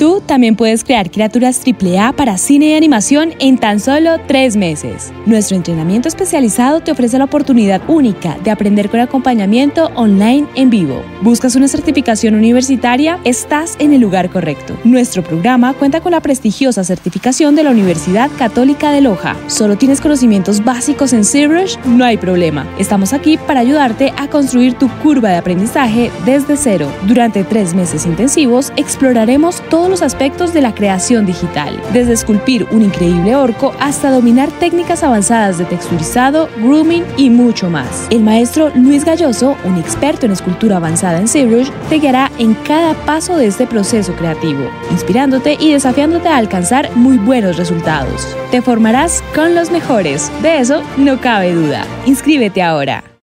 Tú también puedes crear criaturas AAA para cine y animación en tan solo 3 meses. Nuestro entrenamiento especializado te ofrece la oportunidad única de aprender con acompañamiento online en vivo. ¿Buscas una certificación universitaria? Estás en el lugar correcto. Nuestro programa cuenta con la prestigiosa certificación de la Universidad Católica de Loja. ¿Solo tienes conocimientos básicos en ZBrush? No hay problema. Estamos aquí para ayudarte a construir tu curva de aprendizaje desde cero. Durante 3 meses intensivos exploraremos todos los aspectos de la creación digital, desde esculpir un increíble orco hasta dominar técnicas avanzadas de texturizado, grooming y mucho más. El maestro Luis Galloso, un experto en escultura avanzada en ZBrush, te guiará en cada paso de este proceso creativo, inspirándote y desafiándote a alcanzar muy buenos resultados. Te formarás con los mejores, de eso no cabe duda. Inscríbete ahora.